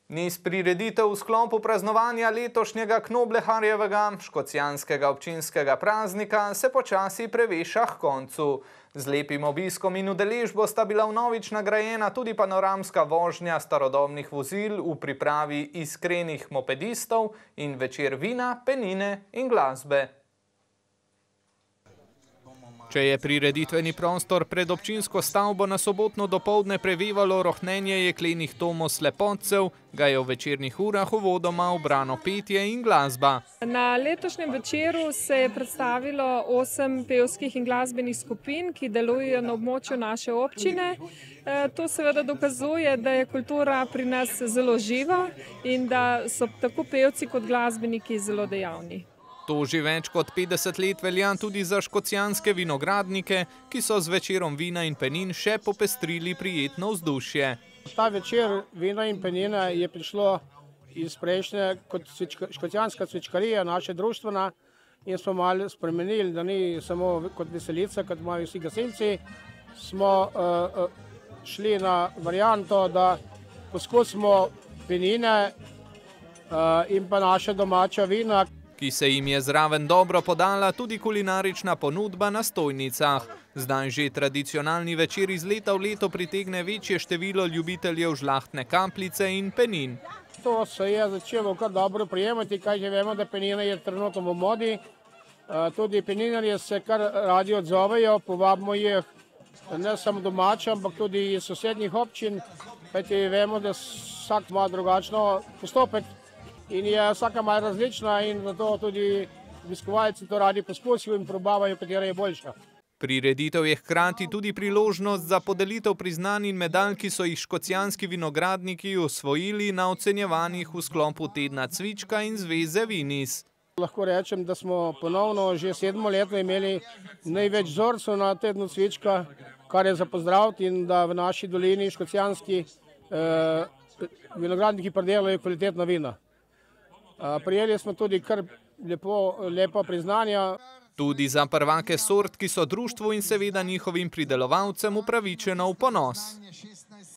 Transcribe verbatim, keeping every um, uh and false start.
Niz prireditev v sklopu praznovanja letošnjega Knobleharjevega, škocjanskega občinskega praznika, se počasi preveša k koncu. Z lepim obiskom in udeležbo sta bila vnovič nagrajena tudi panoramska vožnja starodobnih vozil v pripravi iskrenih mopedistov in večer vina, penine in glasbe. Če je prireditveni prostor pred občinsko stavbo na sobotno dopoldne prevevalo rohnenje jeklenih tomov slepotcev, ga je v večernih urah uvodoma ubrano petje in glasba. Na letošnjem večeru se je predstavilo osem pevskih in glasbenih skupin, ki delujejo na območju naše občine. To seveda dokazuje, da je kultura pri nas zelo živa in da so tako pevci kot glasbeniki zelo dejavni. To že več kot petdeset let velja tudi za škocjanske vinogradnike, ki so z večerom vina in penin še popestrili prijetno vzdušje. Ta večer vina in penina je prišlo iz prejšnje kot škocjanska cvičkarija, naše društvena, in smo malo spremenili, da ni samo kot veselica, kot imajo vsi gasilci. Smo uh, uh, šli na varianto, da poskusimo penine uh, in pa naše domača vina, ki se jim je zraven dobro podala tudi kulinarična ponudba na stojnicah. Zdaj že tradicionalni večer iz leta v leto pritegne večje število ljubiteljev žlahtne kapljice in penin. To se je začelo kar dobro prijemati, kaj že vemo, da penina je trenutno v modi. Tudi peninarji se kar radi odzovejo, povabimo jih ne samo domače, ampak tudi iz sosednjih občin, kajti vemo, da vsak ima drugačno postopek. In je vsaka malo različna in zato tudi obiskovalci to radi poskusijo in probavajo, katera je boljša. Prireditev je hkrati tudi priložnost za podelitev priznanj in medalj, ki so jih škocjanski vinogradniki osvojili na ocenjevanjih v sklopu tedna cvička in zveze Vinis. Lahko rečem, da smo ponovno že sedmo leto imeli največ vzorcev na tednu cvička, kar je za pozdraviti, in da v naši dolini škocjanski eh, vinogradniki pridelajo kvalitetna vina. Prijeli smo tudi kar lepo, lepa priznanja. Tudi za prvake sort, ki so društvu in seveda njihovim pridelovalcem upravičeno v ponos.